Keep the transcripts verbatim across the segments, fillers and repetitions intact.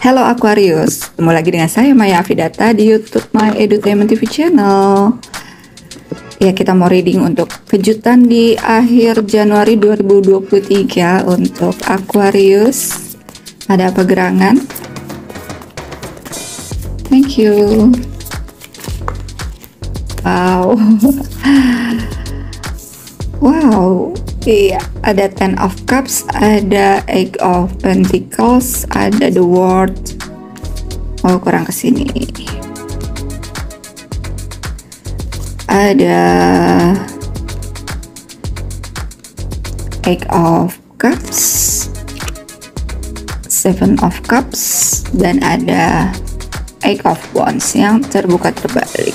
Hello Aquarius, ketemu lagi dengan saya Maya Afidata di YouTube My Edutainment T V Channel. Ya, kita mau reading untuk kejutan di akhir Januari dua ribu dua puluh tiga untuk Aquarius. Ada apa gerangan? Thank you. Wow. Wow. Iya, ada Ten of Cups, ada Eight of Pentacles, ada The World. Oh, kurang kesini. Ada Eight of Cups, Seven of Cups, dan ada Eight of Wands yang terbuka terbalik.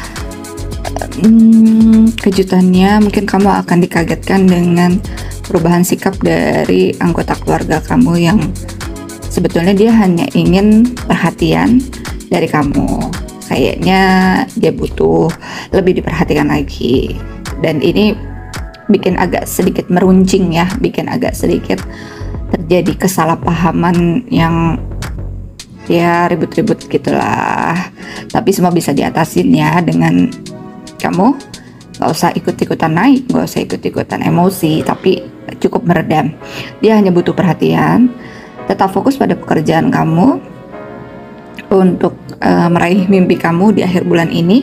Hmm, kejutannya mungkin kamu akan dikagetkan dengan perubahan sikap dari anggota keluarga kamu yang sebetulnya dia hanya ingin perhatian dari kamu. Kayaknya dia butuh lebih diperhatikan lagi, dan ini bikin agak sedikit meruncing ya, bikin agak sedikit terjadi kesalahpahaman yang ya ribut-ribut gitulah. Tapi semua bisa diatasin ya dengan kamu gak usah ikut-ikutan naik, gak usah ikut-ikutan emosi, tapi cukup meredam. Dia hanya butuh perhatian. Tetap fokus pada pekerjaan kamu untuk uh, meraih mimpi kamu di akhir bulan ini.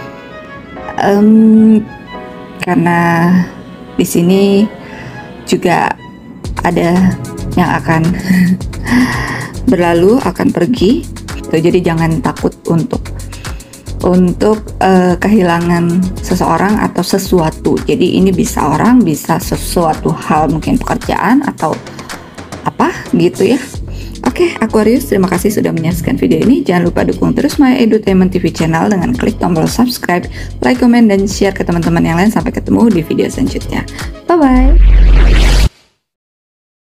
Um, karena di sini juga ada yang akan berlalu, akan pergi. Jadi jangan takut untuk untuk uh, kehilangan seseorang atau sesuatu. Jadi ini bisa orang, bisa sesuatu hal, mungkin pekerjaan atau apa gitu ya. Oke, Aquarius, terima kasih sudah menyaksikan video ini. Jangan lupa dukung terus My Edutainment T V Channel dengan klik tombol subscribe, like, comment, dan share ke teman-teman yang lain. Sampai ketemu di video selanjutnya. Bye bye.